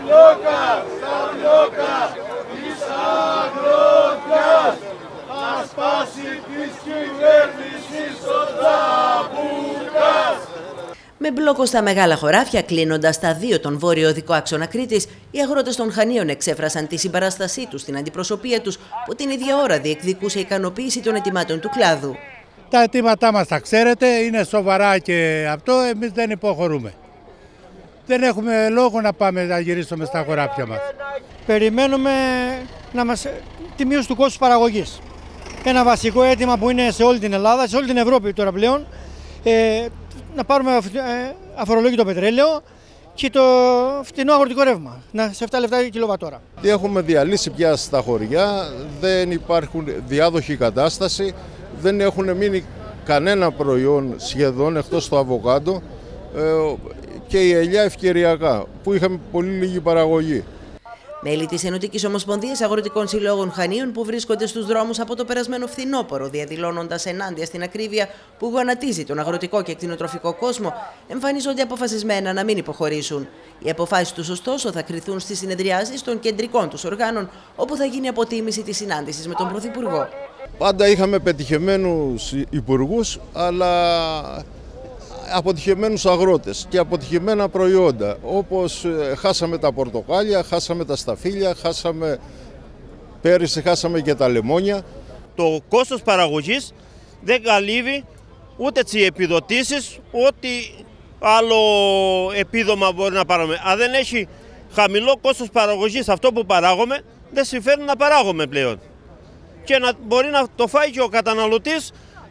Σταυλιώκα της αγροτιάς, θα σπάσει της κυβέρνησης ο Τσαμπούκας. Με μπλόκο στα μεγάλα χωράφια, κλείνοντας τα δύο τον βόρειο οδικό άξονα Κρήτης, οι αγρότες των Χανίων εξέφρασαν τη συμπαράστασή τους στην αντιπροσωπεία τους, που την ίδια ώρα διεκδικούσε ικανοποίηση των αιτημάτων του κλάδου. Τα αιτήματά μας τα ξέρετε, είναι σοβαρά και αυτό, εμείς δεν υποχωρούμε. Δεν έχουμε λόγο να πάμε να γυρίσουμε στα χωράφια μας. Περιμένουμε τη μείωση του κόστους παραγωγής. Ένα βασικό αίτημα που είναι σε όλη την Ελλάδα, σε όλη την Ευρώπη τώρα πλέον, να πάρουμε αφορολόγητο πετρέλαιο και το φτηνό αγροτικό ρεύμα, σε 7 λεπτά κιλοβατόρα. Έχουμε διαλύσει πια στα χωριά, δεν υπάρχουν διάδοχη κατάσταση, δεν έχουν μείνει κανένα προϊόν σχεδόν εκτός το αβοκάντο και η ελιά ευκαιριακά, που είχαμε πολύ λίγη παραγωγή. Μέλη της Ενωτικής Ομοσπονδίας Αγροτικών Συλλόγων Χανίων που βρίσκονται στους δρόμους από το περασμένο φθινόπωρο, διαδηλώνοντας ενάντια στην ακρίβεια που γονατίζει τον αγροτικό και κτηνοτροφικό κόσμο, εμφανίζονται αποφασισμένα να μην υποχωρήσουν. Οι αποφάσεις τους, ωστόσο, θα κριθούν στις συνεδριάσεις των κεντρικών τους οργάνων, όπου θα γίνει αποτίμηση της συνάντησης με τον Πρωθυπουργό. Πάντα είχαμε πετυχημένους υπουργούς, αλλά αποτυχημένους αγρότες και αποτυχημένα προϊόντα, όπως χάσαμε τα πορτοκάλια, χάσαμε τα σταφύλια, πέρυσι χάσαμε και τα λεμόνια. Το κόστος παραγωγής δεν καλύβει ούτε τις επιδοτήσεις, ό,τι άλλο επίδομα μπορεί να πάρουμε. Αν δεν έχει χαμηλό κόστος παραγωγής αυτό που παράγουμε, δεν συμφέρει να παράγουμε πλέον. Και να μπορεί να το φάει και ο καταναλωτής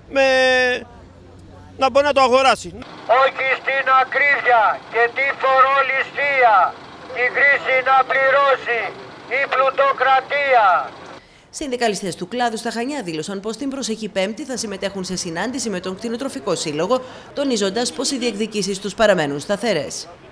να μπορεί να το αγοράσει. Όχι στην ακρίβεια και τη φορολιστία, την κρίση να πληρώσει η πλουτοκρατία. Συνδικαλιστές του κλάδου στα Χανιά δήλωσαν πως την προσεχή Πέμπτη θα συμμετέχουν σε συνάντηση με τον Κτηνοτροφικό Σύλλογο, τονίζοντας πως οι διεκδικήσεις τους παραμένουν σταθερές.